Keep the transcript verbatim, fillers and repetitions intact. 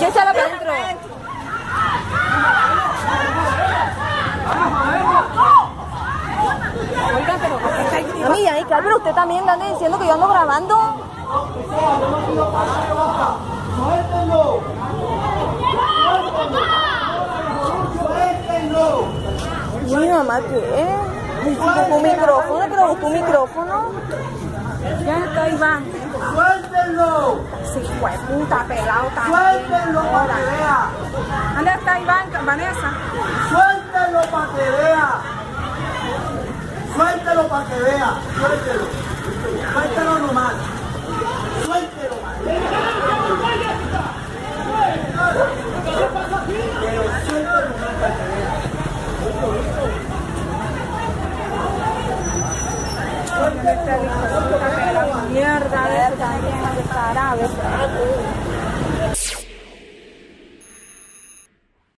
Échalo para adentro. Oiga, pero ¿por qué está ahí? Mami, ahí, claro, pero usted también anda diciendo que yo ando grabando. Mi mamá, ¿qué es? Buscó un micrófono, pero buscó un micrófono. Ya está Iván. ¡Suéltenlo! Sí, pues puta, pelado también. ¡Suéltenlo para que vea! ¿Dónde está Iván, Vanessa? ¡Suéltenlo para que vea! ¡Suéltelo para que vea! ¡Suéltelo! ¡Suéltelo nomás! ¡Suéltelo! Pero suéltelo nomás para que vea. Mierda, de también, de